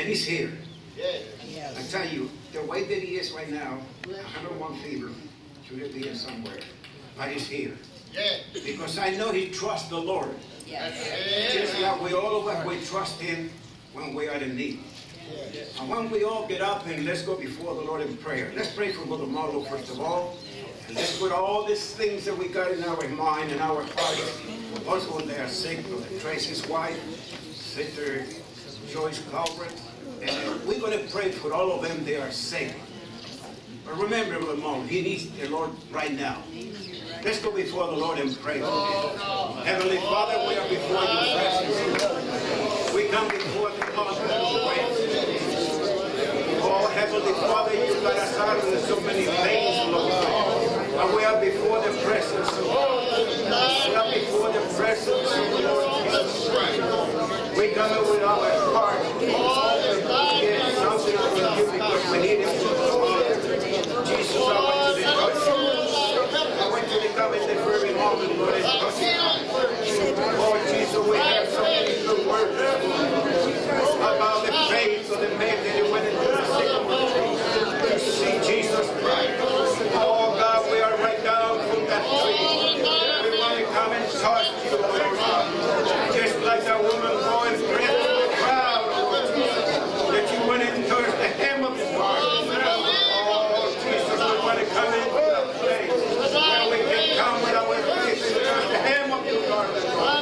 He's here. Yes. I tell you, the way that He is right now, 101 fever, should be in somewhere. But He's here. Because I know He trusts the Lord. Just like we all of us, we trust Him when we are in need. And when we all get up and let's go before the Lord in prayer. Let's pray for Brother Marlo first of all. And let's put all these things that we got in our mind and our hearts. Also when they are sick, Brother Tracy's wife, Sister Joyce Calvert. And we're going to pray for all of them. They are sick. But remember, Brother Marlo, he needs the Lord right now. Let's go before the Lord and pray for him. Heavenly Father, we are before your presence. We come before the Father of grace. Oh, Heavenly Father, you got us out of so many things, Lord. And we are before the presence of God. We are before the presence of the Lord Jesus Christ. We come with our heart. Get something from you because we need it from the Father. Jesus, I want you to touch you. I want you to come in the very moment, Lord, and touch you. Lord Jesus, we have so many good words about the faith of the man that went into the sycamore tree to see Jesus Christ. Oh God, we are right down from that tree. We want to come and touch you, Lord God. Just like that woman going through the crowd, Lord Jesus, that you went and touched the hem of his garment. Oh Jesus, we want to come into that place where we can come with our faith and touch the hem of your garment.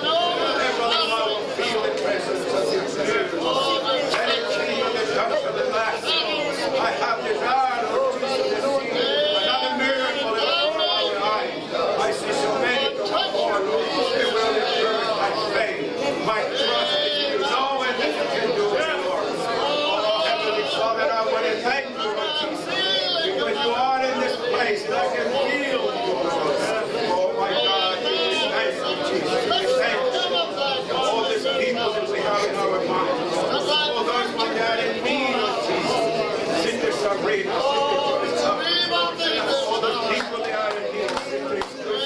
Feel the presence of your Spirit. Let it feel the touch of the Master. I have desired, Lord Jesus, to see another miracle in front of our eyes. I see so many before, Lord. They will encourage my faith, my trust in you, knowing that you can do it, Lord. Oh, Heavenly Father, I want to thank you, Lord Jesus, because you are in this place and I can feel you, Lord. Oh, my God, we thank you, Jesus. We thank you. All these people that we have in our minds. Oh, those my dad in me, Lord Jesus. Sister Sabrina, Sister Joyce, all those people that are in here. Sister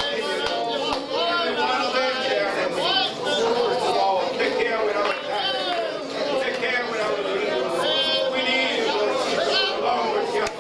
every one of them there. First of all, take care with our time. Take care with our leaders. We need you, Lord Jesus. Along with you.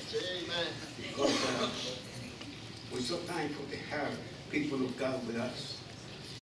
We're so thankful to have people of God with us.